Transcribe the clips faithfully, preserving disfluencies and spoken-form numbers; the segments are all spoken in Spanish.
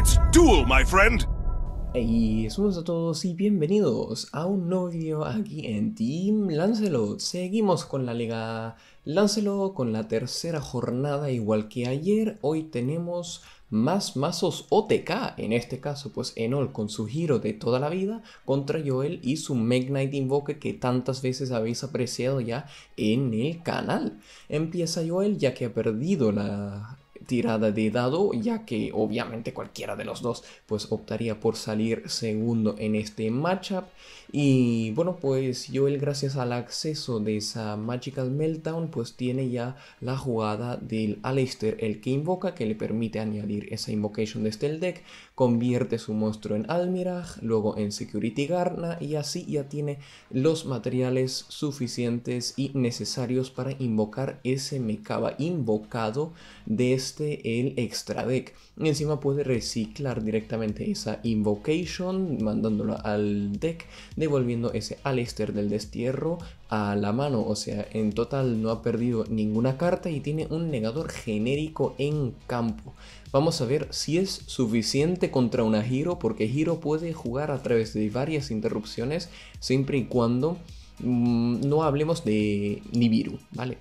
Let's duel, my friend. Hey, saludos a todos y bienvenidos a un nuevo video aquí en Team Lancelot. Seguimos con la Liga Lancelot, con la tercera jornada, igual que ayer. Hoy tenemos más mazos O T K, en este caso pues Enol con su giro de toda la vida contra Joel y su Mech Knight Invoker que tantas veces habéis apreciado ya en el canal. Empieza Joel ya que ha perdido la tirada de dado, ya que obviamente cualquiera de los dos pues optaría por salir segundo en este matchup. Y bueno, pues Joel, gracias al acceso de esa Magical Meltdown, pues tiene ya la jugada del Aleister, el que invoca, que le permite añadir esa invocation desde el deck, convierte su monstruo en Almiraj, luego en Security Garna, y así ya tiene los materiales suficientes y necesarios para invocar ese Mechaba invocado desde el extra deck. Y encima puede reciclar directamente esa invocation mandándolo al deck, devolviendo ese Aleister del destierro a la mano. O sea, en total no ha perdido ninguna carta y tiene un negador genérico en campo. Vamos a ver si es suficiente contra una Hero, porque Hero puede jugar a través de varias interrupciones siempre y cuando mmm, no hablemos de Nibiru, ¿vale?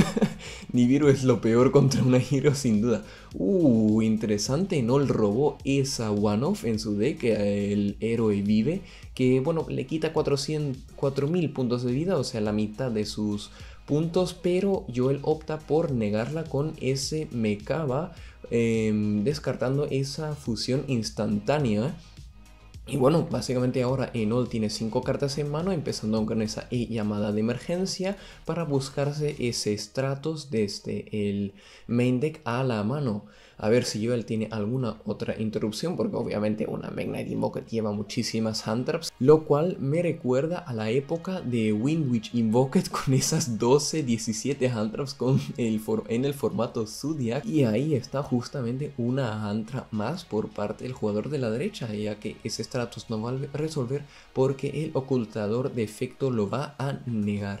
Nibiru es lo peor contra una Hero sin duda. Uh, interesante, Enol robó esa one-off en su deck, el héroe vive, que bueno, le quita cuatrocientos, cuatro mil puntos de vida, o sea, la mitad de sus puntos, pero Joel opta por negarla con ese Mechaba, eh, descartando esa fusión instantánea. Y bueno, básicamente ahora Enol tiene cinco cartas en mano, empezando con esa E llamada de emergencia para buscarse ese Stratos desde el main deck a la mano. A ver si Joel tiene alguna otra interrupción, porque obviamente una Mech Knight Invoker lleva muchísimas hand traps, lo cual me recuerda a la época de Wind Witch Invoked con esas doce, diecisiete hand traps con el en el formato Zodiac, y ahí está justamente una hand trap más por parte del jugador de la derecha, ya que ese Stratos no va a resolver porque el ocultador de efecto lo va a negar.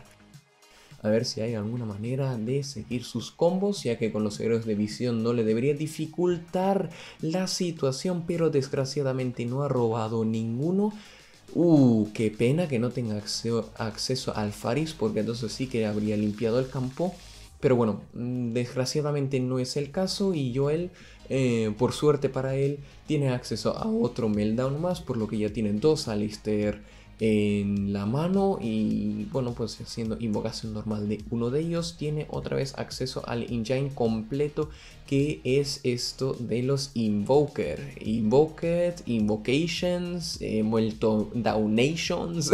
A ver si hay alguna manera de seguir sus combos, ya que con los héroes de visión no le debería dificultar la situación, pero desgraciadamente no ha robado ninguno. Uh, qué pena que no tenga acceso, acceso al Faris, porque entonces sí que habría limpiado el campo. Pero bueno, desgraciadamente no es el caso y Joel, eh, por suerte para él, tiene acceso a otro Meltdown más, por lo que ya tienen dos Aleister en la mano. Y bueno, pues haciendo invocación normal de uno de ellos, tiene otra vez acceso al engine completo, que es esto de los Invoker, Invoked, Invocations, eh, Meltdownations,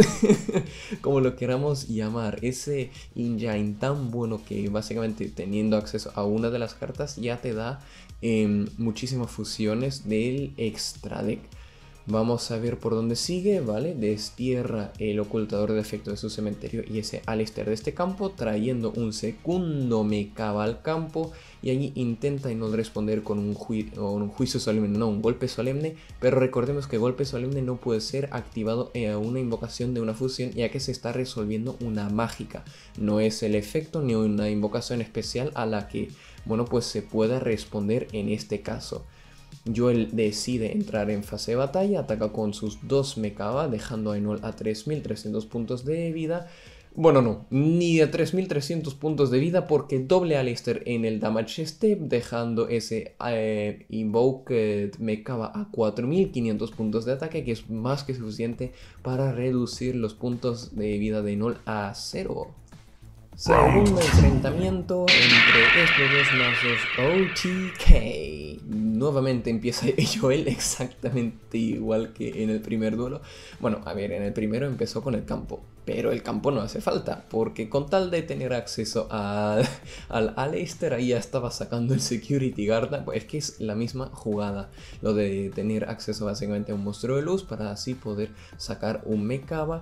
como lo queramos llamar. Ese engine tan bueno que básicamente teniendo acceso a una de las cartas ya te da eh, muchísimas fusiones del extra deck. Vamos a ver por dónde sigue, ¿vale? Destierra el ocultador de efecto de su cementerio y ese Aleister de este campo, trayendo un segundo Mechaba al campo, y allí intenta no responder con un, ju un juicio solemne, no, un golpe solemne, pero recordemos que golpe solemne no puede ser activado a una invocación de una fusión, ya que se está resolviendo una mágica. No es el efecto ni una invocación especial a la que, bueno, pues se pueda responder en este caso. Joel decide entrar en fase de batalla, ataca con sus dos Mechaba, dejando a Enol a tres mil trescientos puntos de vida. Bueno, no, ni a tres mil trescientos puntos de vida, porque doble Aleister en el damage step, dejando ese eh, Invoked Mechaba a cuatro mil quinientos puntos de ataque, que es más que suficiente para reducir los puntos de vida de Enol a cero. Segundo enfrentamiento entre estos dos mazos O T K. Nuevamente empieza Joel exactamente igual que en el primer duelo. Bueno, a ver, en el primero empezó con el campo, pero el campo no hace falta, porque con tal de tener acceso a, al Aleister, ahí ya estaba sacando el Security Guard. Pues es que es la misma jugada, lo de tener acceso básicamente a un monstruo de luz para así poder sacar un Mechaba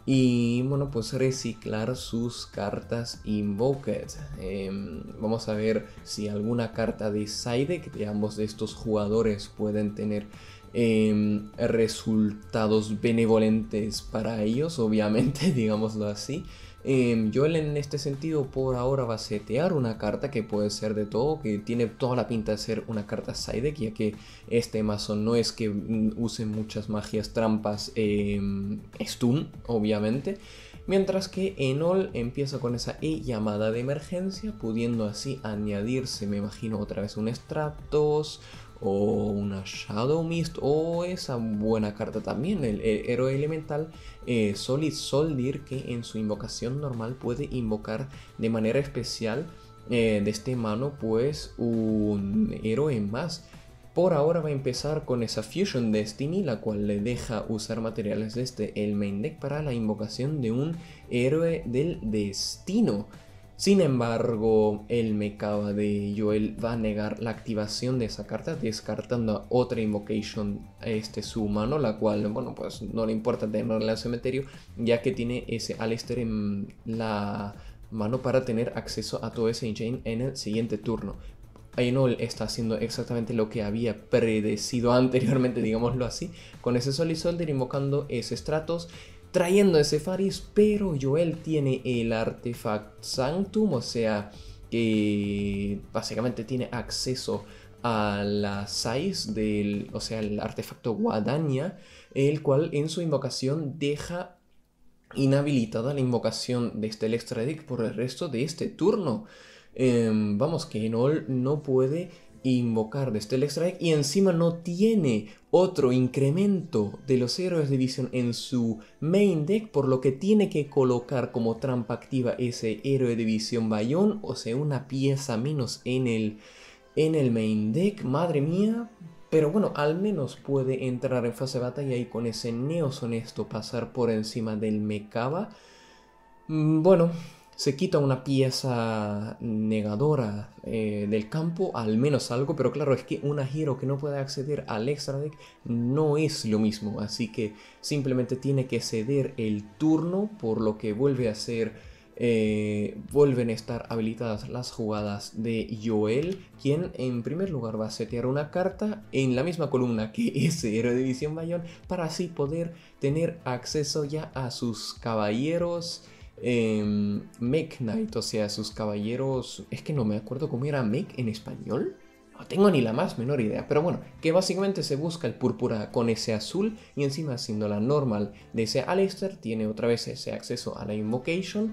y bueno, pues reciclar sus cartas Invoked. Eh, vamos a ver si alguna carta de side deck de ambos de estos jugadores pueden tener eh, resultados benevolentes para ellos, obviamente, digámoslo así. Eh, Joel en este sentido por ahora va a setear una carta que puede ser de todo, que tiene toda la pinta de ser una carta side deck, ya que este mazo no es que use muchas magias trampas eh, stun, obviamente. Mientras que Enol empieza con esa E llamada de emergencia, pudiendo así añadirse, me imagino, otra vez un Stratos o una Shadow Mist, o esa buena carta también, el, el héroe elemental eh, Solid Soldier, que en su invocación normal puede invocar de manera especial eh, de este mano pues un héroe más. Por ahora va a empezar con esa Fusion Destiny, la cual le deja usar materiales desde el main deck para la invocación de un héroe del destino. Sin embargo, el Mekaba de Joel va a negar la activación de esa carta, descartando otra invocation a este su humano, la cual, bueno, pues no le importa tenerla al cementerio, ya que tiene ese Aleister en la mano para tener acceso a todo ese engine en el siguiente turno. Enol está haciendo exactamente lo que había predecido anteriormente, digámoslo así, con ese Solid Soldier invocando ese Stratos, trayendo ese Faris, pero Joel tiene el Artifact Sanctum, o sea que básicamente tiene acceso a la size del, o sea, el artefacto Guadaña, el cual en su invocación deja inhabilitada la invocación de este Extra Deck por el resto de este turno. Eh, vamos, que Enol no puede invocar de Stellar Strike y encima no tiene otro incremento de los héroes de visión en su main deck, por lo que tiene que colocar como trampa activa ese héroe de visión Bayón, o sea, una pieza menos en el, en el main deck. Madre mía. Pero bueno, al menos puede entrar en fase de batalla y con ese Neos Honesto pasar por encima del Mekaba. Bueno, se quita una pieza negadora eh, del campo, al menos algo, pero claro, es que una Hero que no puede acceder al extra deck no es lo mismo, así que simplemente tiene que ceder el turno, por lo que vuelve a ser... Eh, vuelven a estar habilitadas las jugadas de Joel, quien en primer lugar va a setear una carta en la misma columna que ese héroe de visión Bayón, para así poder tener acceso ya a sus caballeros eh, Mech Knight, o sea, sus caballeros, es que no me acuerdo cómo era Mech en español. No tengo ni la más menor idea, pero bueno, que básicamente se busca el púrpura con ese azul y encima siendo la normal de ese Aleister, tiene otra vez ese acceso a la Invocation,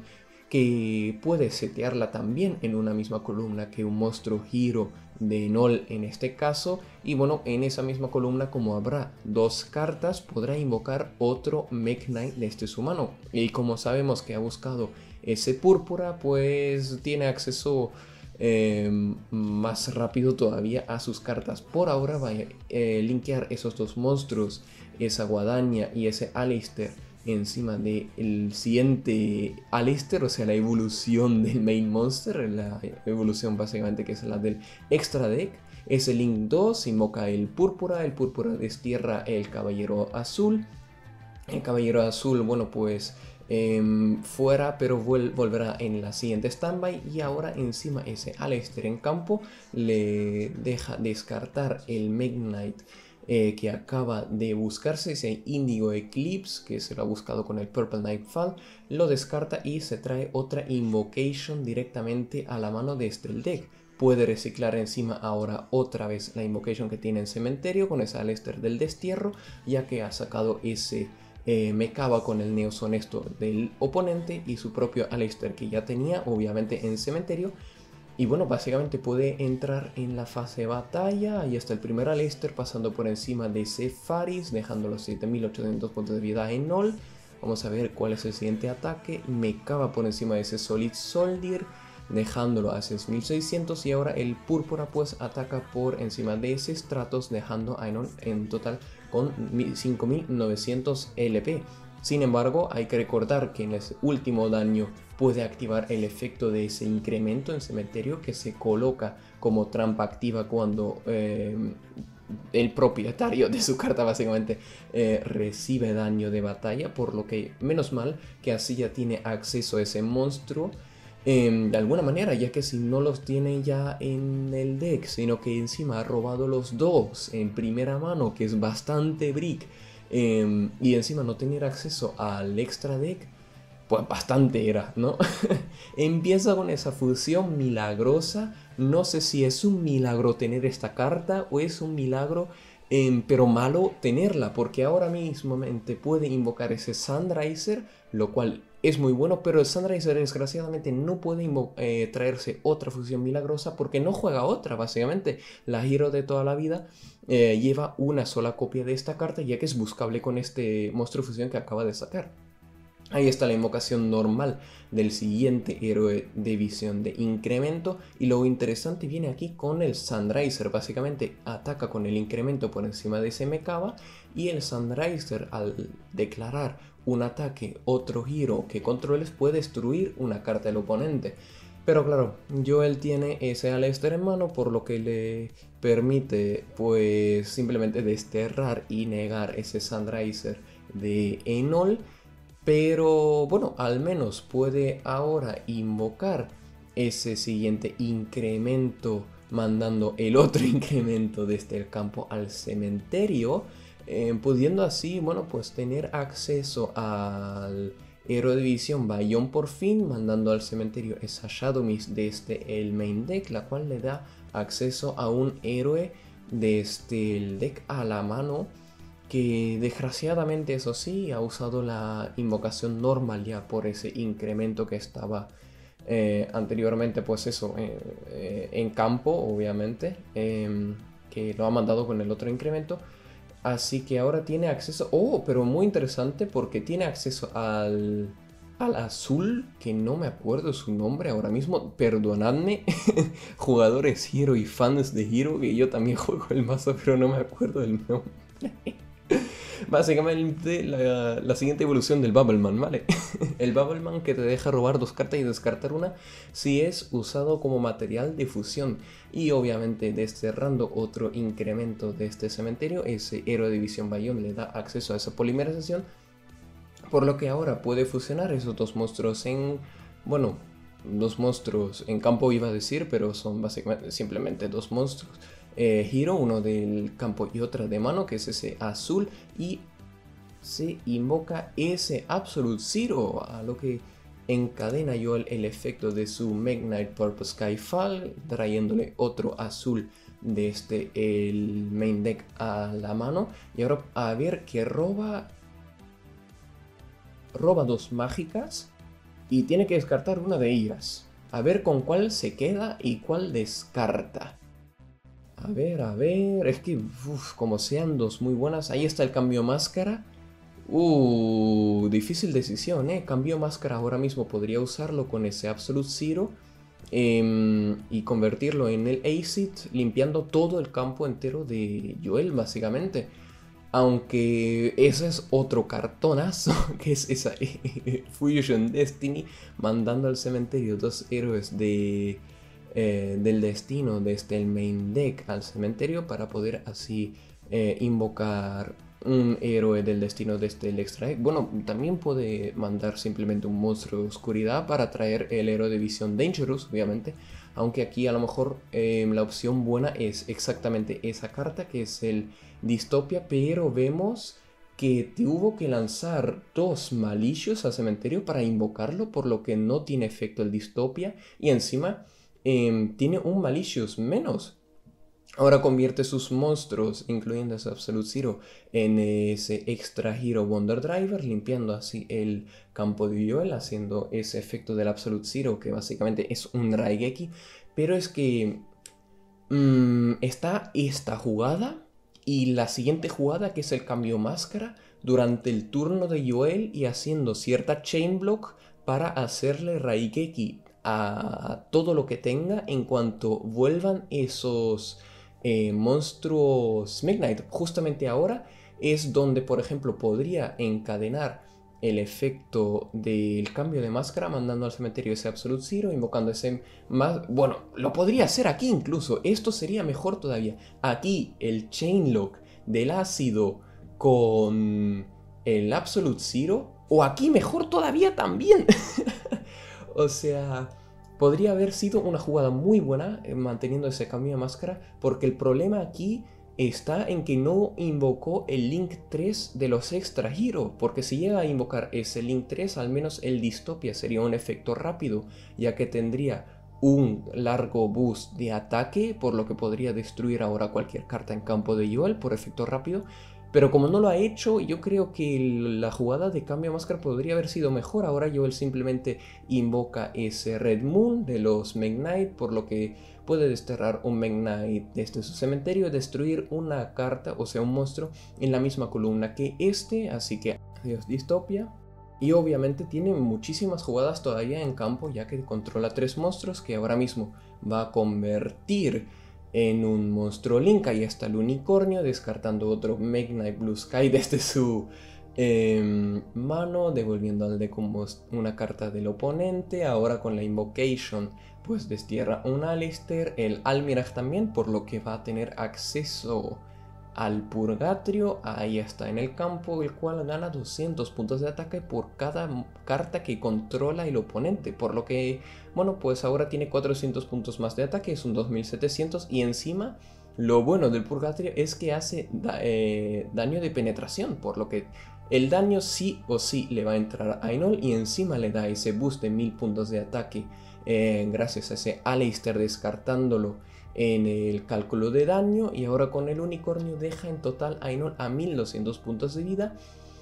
que puede setearla también en una misma columna que un monstruo Hero de Enol en este caso. Y bueno, en esa misma columna, como habrá dos cartas, podrá invocar otro Mech Knight de este su mano. Y como sabemos que ha buscado ese púrpura, pues tiene acceso eh, más rápido todavía a sus cartas. Por ahora va a eh, linkear esos dos monstruos, esa Guadaña y ese Aleister, encima del siguiente Aleister, o sea, la evolución del main monster, la evolución básicamente que es la del extra deck. Ese Link dos invoca el púrpura, el púrpura destierra el caballero azul. El caballero azul, bueno, pues eh, fuera, pero vol volverá en la siguiente standby. Y ahora encima ese Aleister en campo le deja descartar el Mech Knight Eh, que acaba de buscarse, ese Indigo Eclipse que se lo ha buscado con el Purple Nightfall, lo descarta y se trae otra Invocation directamente a la mano desde el deck. Puede reciclar encima ahora otra vez la Invocation que tiene en cementerio con ese Aleister del destierro, ya que ha sacado ese eh, Mekaba con el Neos Honesto del oponente y su propio Aleister que ya tenía obviamente en cementerio. Y bueno, básicamente puede entrar en la fase de batalla. Ahí está el primer Aleister pasando por encima de ese Faris, dejando los siete mil ochocientos puntos de vida en Enol. Vamos a ver cuál es el siguiente ataque. Mekaba por encima de ese Solid Soldier, dejándolo a seis mil seiscientos. Y ahora el Púrpura pues ataca por encima de ese Stratos, dejando a Enol en total con cinco mil novecientos L P. Sin embargo, hay que recordar que en ese último daño puede activar el efecto de ese incremento en cementerio que se coloca como trampa activa cuando eh, el propietario de su carta básicamente eh, recibe daño de batalla, por lo que menos mal que así ya tiene acceso a ese monstruo em, de alguna manera, ya que si no los tiene ya en el deck, sino que encima ha robado los dos en primera mano, que es bastante brick, em, y encima no tener acceso al extra deck, pues bastante era, ¿no? Empieza con esa fusión milagrosa. No sé si es un milagro tener esta carta o es un milagro, em, pero malo tenerla, porque ahora mismo puede invocar ese Sunriser, lo cual es muy bueno, pero el Sunriser desgraciadamente no puede eh, traerse otra fusión milagrosa porque no juega otra, básicamente. La Hero de toda la vida eh, lleva una sola copia de esta carta, ya que es buscable con este monstruo fusión que acaba de sacar. Ahí está la invocación normal del siguiente héroe de visión de incremento, y lo interesante viene aquí con el Sunriser. Básicamente ataca con el incremento por encima de ese Mekaba, y el Sunriser, al declarar un ataque otro giro que controles, puede destruir una carta del oponente. Pero claro, Joel tiene ese Aleister en mano, por lo que le permite pues simplemente desterrar y negar ese Sunriser de Enol. Pero bueno, al menos puede ahora invocar ese siguiente incremento, mandando el otro incremento desde el campo al cementerio, eh, pudiendo así, bueno, pues tener acceso al héroe de visión Bayon por fin, mandando al cementerio esa Shadow Mist desde el main deck, la cual le da acceso a un héroe desde el deck a la mano, que desgraciadamente, eso sí, ha usado la invocación normal ya por ese incremento que estaba eh, anteriormente, pues eso, eh, eh, en campo, obviamente, eh, que lo ha mandado con el otro incremento. Así que ahora tiene acceso, oh, pero muy interesante porque tiene acceso al, al azul, que no me acuerdo su nombre ahora mismo, perdonadme, jugadores Hero y fans de Hero, que yo también juego el mazo, pero no me acuerdo del nombre. Básicamente la, la siguiente evolución del Bubbleman, ¿vale? El Bubbleman que te deja robar dos cartas y descartar una si es usado como material de fusión. Y obviamente desterrando otro incremento de este cementerio, ese héroe de visión Bayon le da acceso a esa polimerización, por lo que ahora puede fusionar esos dos monstruos en... bueno, dos monstruos en campo iba a decir, pero son básicamente simplemente dos monstruos. Eh, Hero, uno del campo y otra de mano, que es ese azul, y se invoca ese Absolute Zero, a lo que encadena yo el, el efecto de su Magnite Purple Skyfall, trayéndole otro azul desde el main deck a la mano. Y ahora a ver que roba roba dos mágicas y tiene que descartar una de ellas. A ver con cuál se queda y cuál descarta. A ver, a ver, es que uf, como sean dos muy buenas. Ahí está el cambio máscara. Uh, difícil decisión, eh. Cambio máscara ahora mismo, podría usarlo con ese Absolute Zero eh, y convertirlo en el Acid, limpiando todo el campo entero de Joel, básicamente. Aunque ese es otro cartonazo, que es esa Fusion Destiny, mandando al cementerio dos héroes de... Eh, del destino desde el main deck al cementerio, para poder así eh, invocar un héroe del destino desde el extra deck. Bueno, también puede mandar simplemente un monstruo de oscuridad para traer el héroe de visión Dangerous, obviamente, aunque aquí a lo mejor eh, la opción buena es exactamente esa carta, que es el Dystopia, pero vemos que tuvo que lanzar dos Malicious al cementerio para invocarlo, por lo que no tiene efecto el Dystopia, y encima Eh, tiene un Malicious menos. Ahora convierte sus monstruos, incluyendo ese Absolute Zero, en ese extra Hero Wonder Driver, limpiando así el campo de Joel, haciendo ese efecto del Absolute Zero, que básicamente es un Raigeki. Pero es que mmm, está esta jugada y la siguiente jugada, que es el cambio máscara, durante el turno de Joel, y haciendo cierta Chain Block para hacerle Raigeki a todo lo que tenga en cuanto vuelvan esos eh, monstruos Magnite. Justamente ahora es donde, por ejemplo, podría encadenar el efecto del cambio de máscara, mandando al cementerio ese Absolute Zero, invocando ese más... Bueno, lo podría hacer aquí incluso. Esto sería mejor todavía. Aquí el Chainlock del ácido con el Absolute Zero. O aquí mejor todavía también. O sea, podría haber sido una jugada muy buena eh, manteniendo ese cambio de máscara, porque el problema aquí está en que no invocó el Link tres de los Extra Hero, porque si llega a invocar ese Link tres, al menos el Dystopia sería un efecto rápido, ya que tendría un largo boost de ataque, por lo que podría destruir ahora cualquier carta en campo de Joel por efecto rápido. Pero como no lo ha hecho, yo creo que la jugada de cambio de máscara podría haber sido mejor. Ahora Joel simplemente invoca ese Red Moon de los Mech Knight, por lo que puede desterrar un Mech Knight desde su cementerio y destruir una carta, o sea un monstruo, en la misma columna que este. Así que adiós Dystopia. Y obviamente tiene muchísimas jugadas todavía en campo, ya que controla tres monstruos que ahora mismo va a convertir en un monstruo Link. Ahí está el unicornio, descartando otro Mech Knight Blue Sky desde su eh, mano, devolviendo al deck una carta del oponente. Ahora con la Invocation pues destierra un Alistair, el Almiraj también, por lo que va a tener acceso al Purgatrio. Ahí está en el campo, el cual gana doscientos puntos de ataque por cada carta que controla el oponente, por lo que, bueno, pues ahora tiene cuatrocientos puntos más de ataque, es un dos mil setecientos, y encima lo bueno del Purgatrio es que hace da eh, daño de penetración, por lo que el daño sí o sí le va a entrar a Ainol, y encima le da ese boost de mil puntos de ataque eh, gracias a ese Alistair, descartándolo en el cálculo de daño. Y ahora con el unicornio deja en total a Ainol a mil doscientos puntos de vida.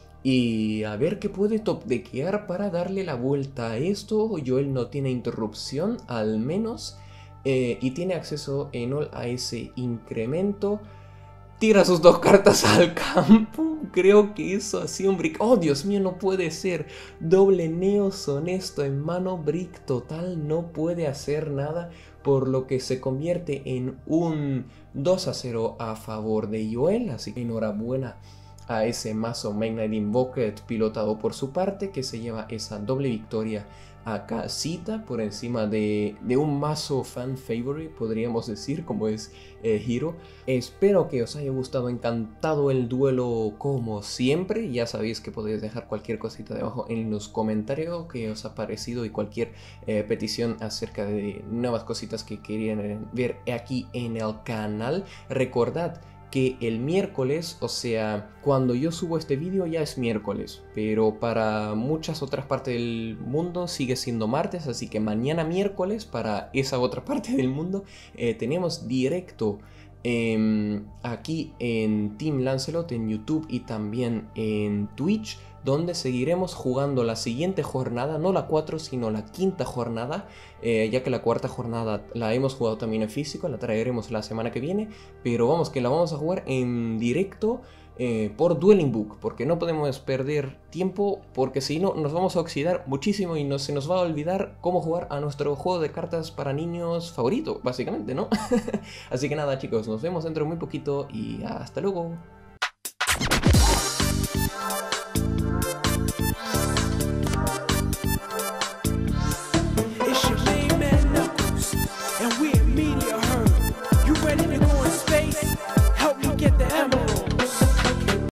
Y a ver qué puede top deckear para darle la vuelta a esto. Joel no tiene interrupción al menos, eh, y tiene acceso Ainol a ese incremento. Tira sus dos cartas al campo. Creo que eso ha sido un brick. Oh, Dios mío, no puede ser. Doble Neos Honesto en mano. Brick total. No puede hacer nada. Por lo que se convierte en un dos a cero a favor de Joel. Así que enhorabuena a ese mazo Mech Knight Invoked pilotado por su parte, que se lleva esa doble victoria a casita por encima de, de un mazo fan favorite, podríamos decir, como es eh, Hero. Espero que os haya gustado, encantado el duelo como siempre. Ya sabéis que podéis dejar cualquier cosita debajo en los comentarios que os ha parecido, y cualquier eh, petición acerca de nuevas cositas que querían ver aquí en el canal. Recordad que el miércoles, o sea, cuando yo subo este vídeo ya es miércoles, pero para muchas otras partes del mundo sigue siendo martes, así que mañana miércoles para esa otra parte del mundo eh, tenemos directo eh, aquí en Team Lancelot en YouTube y también en Twitch, donde seguiremos jugando la siguiente jornada, no la cuatro, sino la quinta jornada, eh, ya que la cuarta jornada la hemos jugado también en físico, la traeremos la semana que viene, pero vamos, que la vamos a jugar en directo eh, por Dueling Book, porque no podemos perder tiempo, porque si no nos vamos a oxidar muchísimo y no, se nos va a olvidar cómo jugar a nuestro juego de cartas para niños favorito, básicamente, ¿no? Así que nada, chicos, nos vemos dentro de muy poquito y hasta luego.